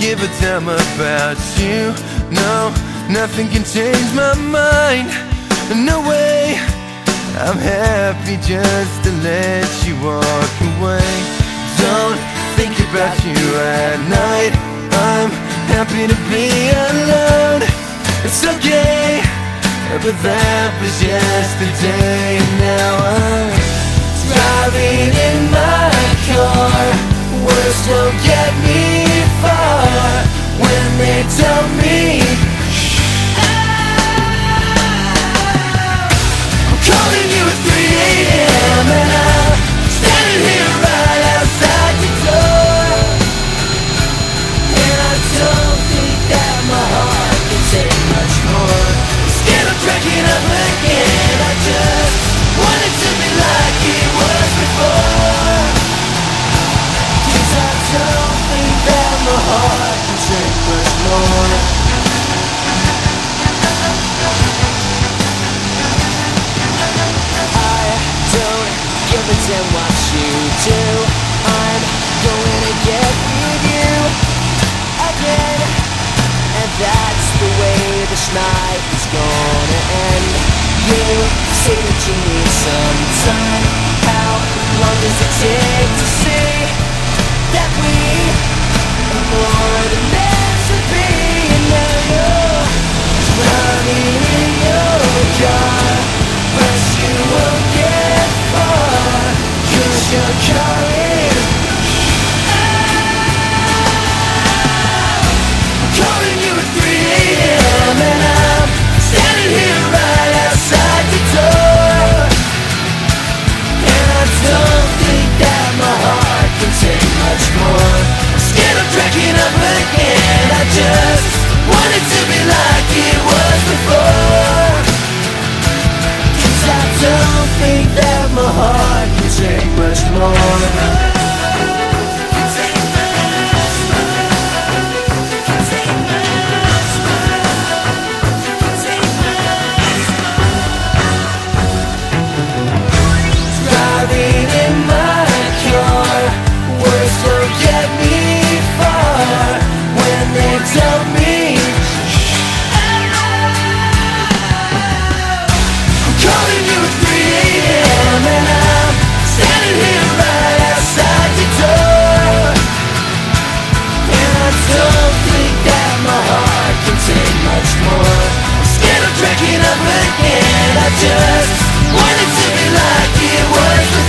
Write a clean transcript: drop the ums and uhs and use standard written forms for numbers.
give a damn about you. No, nothing can change my mind. No way, I'm happy just to let you walk away. Don't think about you at night. I'm happy to be alone. It's okay, but that was yesterday. And now I'm driving in my car. Words don't get me far when they tell me I'm calling you at 3 a.m. and I'm standing here right outside your door. And I don't think that my heart can take much more. I'm scared of cracking up again. I just want it to be like it was before. 'Cause I don't think that my heart can take much more. Give a damn what you do. I'm going to get with you again. And that's the way this night is gonna end. You say that you need some time. How long does it take to see that we are more than meant to be? And now you're driving in your car, but you won't get far, 'cause you're calling. I'm calling you at 3 a.m. and I'm standing here right outside the door. And I don't think that my heart can take much more. I'm scared of cracking up again. I just want it to be like it was before. 'Cause I don't think that my heart can take much more. Driving in my car, words don't get me far when they tell me I'm calling you at 3 a.m. and I'm standing here right outside your door. And I don't think that my heart can take much more. I'm scared of cracking up again. I just want it to be like it was before.